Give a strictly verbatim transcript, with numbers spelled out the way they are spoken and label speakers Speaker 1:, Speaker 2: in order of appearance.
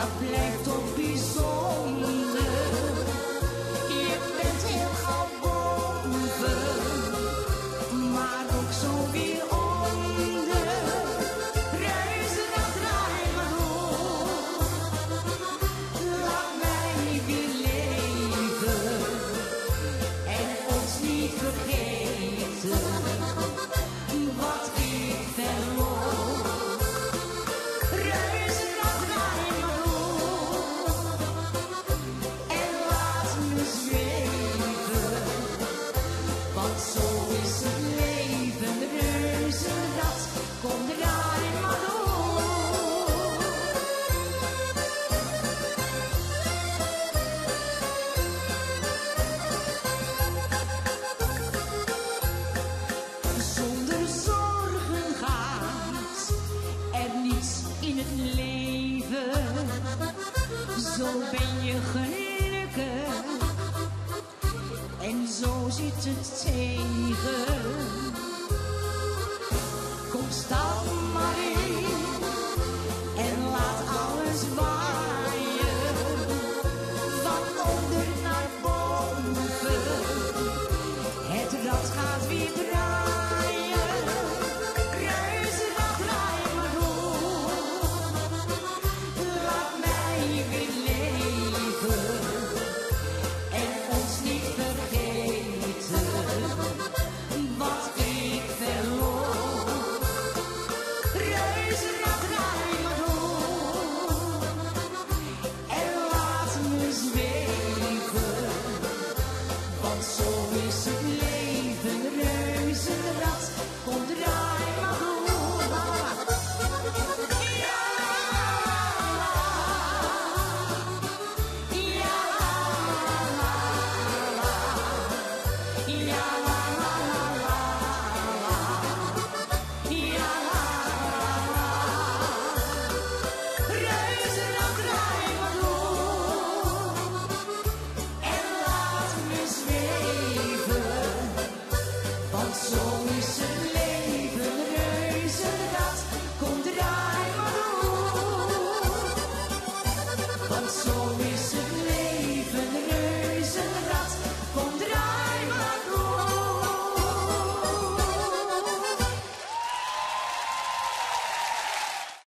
Speaker 1: dat blijft toch bijzonder. Je bent heel gauw boven, maar ook zo weer onder. Reuzenrad, draai maar door. Laat mij weer leven en ons niet vergeten wat ik verloor. Reuzenrad, draai maar door en laat me zweven, want zo is het leven. Reuzenrad, kom draai maar door. Zonder zorgen gaat er niets in het leven. Zo ben je gelukkig en zo zit het tegen. Kom, stap maar in en laat alles waaien, van onder naar boven. Het rad gaat weer draaien. Reuzenrad, draai maar door. Laat mij weer leven en ons niet vergeten wat ik verloor. Reuzenrad, draai maar door en laat me zweven, want zo is het leven. Reuzenrad, kom draai maar door. Ja, ja, ja, ja. Reuzenrad, draai maar door en laat me zweven, want zo is het leven. Reuzenrad, kom draai maar door, want zo is het